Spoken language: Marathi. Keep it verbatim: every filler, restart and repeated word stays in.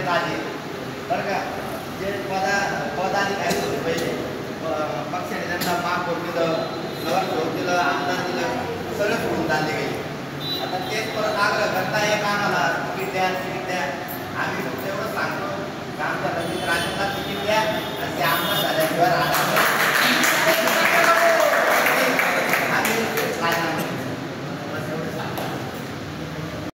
आले बरं का. जे पदा पदाधिकारी होते पहिले पक्षाने त्यांना महापौर दिलं, नगरसेवक दिलं, आमदार दिलं, सगळं सोडून चालले गेले. आता तेच परत आग्रह करता एक आम्हाला तिकीट द्या तिकीट द्या. आम्ही फक्त एवढं सांगतो की आमच्या रणजित राजेंना तिकीट द्या आणि ते आमदार झाल्याशिवाय